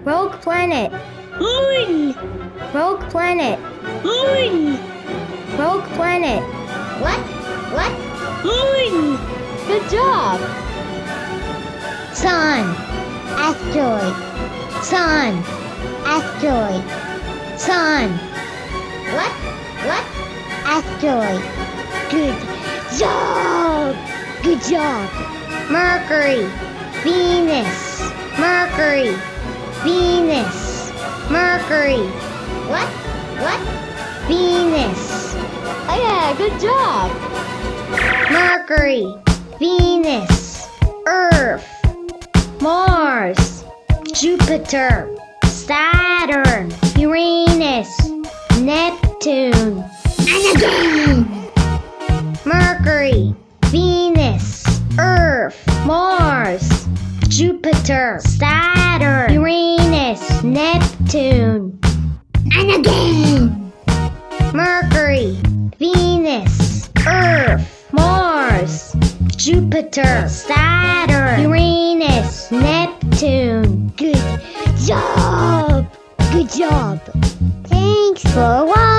Rogue planet. Moon. Rogue planet. Moon. Rogue planet. What? Moon. Good job. Sun. Asteroid. Sun. Asteroid. Sun. What? Asteroid. Good job. Good job. Mercury. Venus. Mercury. Venus. Mercury. What? Venus. Oh yeah, good job. Mercury. Venus. Earth. Mars. Jupiter. Saturn. Uranus. Neptune. And again. Mercury. Venus. Earth. Mars. Jupiter. Saturn. Uranus. Neptune. And again. Mercury. Venus. Earth. Mars. Jupiter. Saturn. Uranus. Neptune. Good job. Good job. Thanks for watching.